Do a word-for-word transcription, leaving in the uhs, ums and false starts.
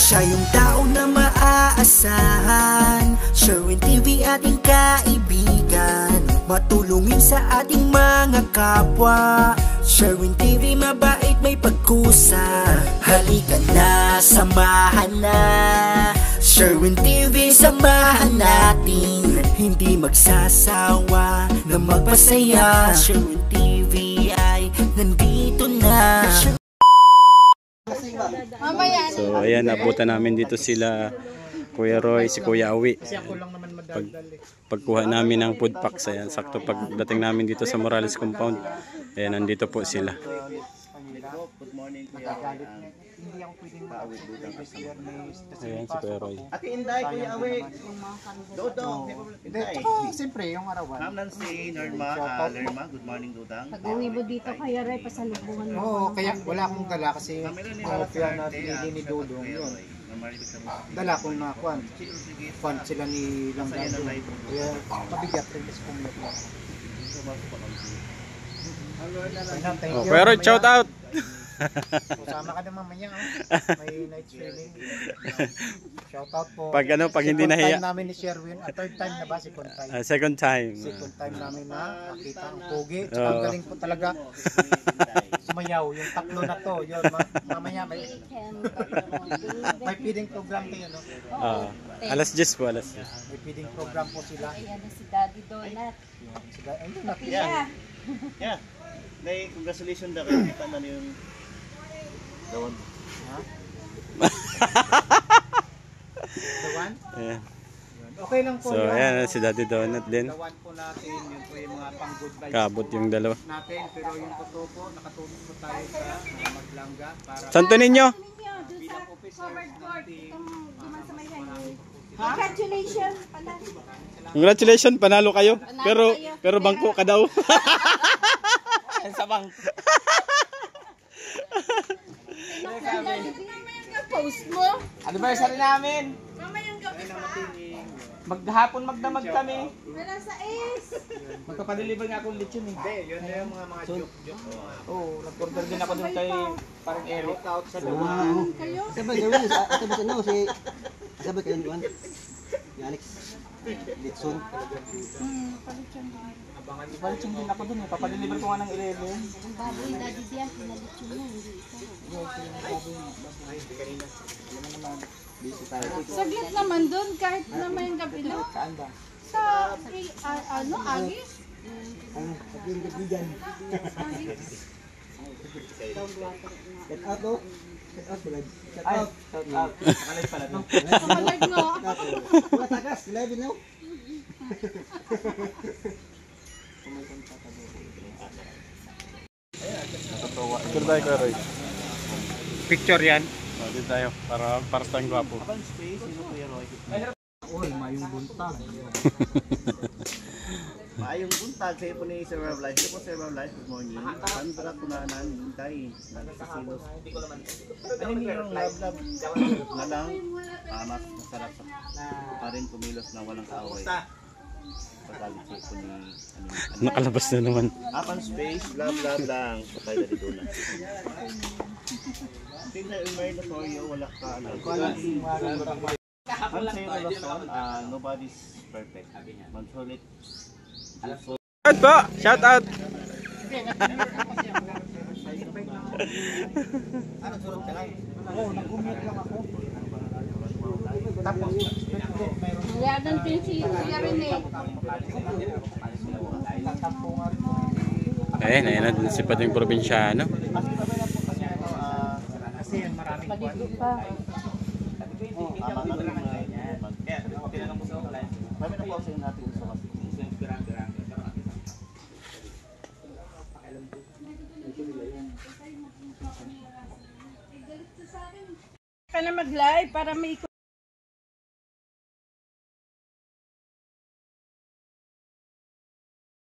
Siya yung tao na maaasahan, Sherwin T V ating kaibigan, matulungin sa ating mga kapwa. Sherwin T V mabait, may pagkusa, halika na, samahan na. Sherwin T V, samahan natin, hindi magsasawa na magpasaya. Sherwin T V ay nandito na. So ayan, nabutan namin dito sila Kuya Roy, si Kuya Awi. Pag, pagkuha namin ng food packs, ayan, sakto pagdating namin dito sa Morales Compound, ayan, nandito po sila. Good morning, Kuya. Hindi ako pwedeng paawit doon kasi ayan si Kuya Roy. Ate Inday, Kuya Awi. Dodong, Inday. Siyempre, yung arawan. Ma'am Nancy, Norma, uh, Lerma, good morning, Dodang. Pag-uwi mo dito, Kuya Roy, pasalubungan mo. Oo, kaya wala akong dala kasi uh, kaya natin ni Dodong yun. Dala kong na kwan. Kwan sila ni Langdado. Kaya mabigat rin kasi pumiyak lang. Oh, Kuya Roy, shout out! Sama ka na mamaya, oh. May night swimming. Shout out po. Pag ano, pag hindi nahiya. Second time namin ni Sherwin, at third time na ba? Second time. Uh, second time. Second time namin na makita ang pogi. Tsaka ang galing po talaga sumayaw. Yung tatlo na to. Yun, ma mamaya may may feeding program kayo, no? Uh, alas diyes po, alas diyes. May feeding program po sila. Ayan na si Daddy Donut. Si Daddy Donut. Yeah. Yeah. Nay, congratulations daw kayo. Kita na yung dawan. Ha? Dawan? Ayan. Okay lang po. So ayan, si Daddy Donut din. Dawan po natin, yun po yung mga pang good vibes Kabot yung dalawa natin. Pero yung totoo po, nakatulong po tayo sa uh, Maglangga. Para santo ninyo? bilang officer ng team. Congratulations pala. Congratulations, panalo kayo. Pero pero bangko ka daw. Sa bangko. Mamayang ka post mo. Anniversary namin. Mamayang gabi pa. Maghapon magdamag kami. Wala sa is. Magpapadeliver nga akong lechon eh. Hindi, yun na yung mga mga joke-joke. Oo, nag-order din ako dun kay parang Eric. Out sa Dawan. Kayo? Sabay gawin, sabay sa no, si sabay kayo nuan. Ni Alex. Litson. Hmm, palitsan din. Abangan ni Balching din ako dun eh. Papadeliver ko nga ng eleven. Ang baboy na di diyan, pinalitsin mo, hindi ikaw. Saglit naman doon, kahit naman yung gabi lang. Saan ba? Sa, i- a- ano, agis? Ang paging gabigan. Get out do. Get out bulad. Get Ay, out. shout out. Nakalag pala dun. Kapalag mo. Wala tagas, eleven now. Picture tayo, Kuya Roy. Picture yan. Oh, dito tayo, para para sa tayong gwapo. Open space, sino Kuya Roy? Uy, mayong buntag. Maayong buntag sa po ni Sir Rob Life. Ito po Sir Rob Life, good morning. Sandra Kunanan, Hintay. Nagkasilos. Ano niyo yung love love na lang? Ah, mas masarap sa pa rin kumilos na walang kaaway. Pagalit siya po ni ano, ano. Nakalabas na naman. Open space, love love lang. Patay na dito na. Tingnan yung may notoryo, wala ka ano. Ang sa'yo na Luzon, ah, nobody's perfect. Magsulit. Shout po! Shout out! Ano, surot ka lang? Oo, nag-commute lang ako. Tapos, mayroon. Yadan din si Kuya Rene. Ayan, ayan na si Pading Probinsyano. Kasi yan maraming Paligid pa. Marami na po ako sa inyo natin sa kasi. Ka na mag-live para may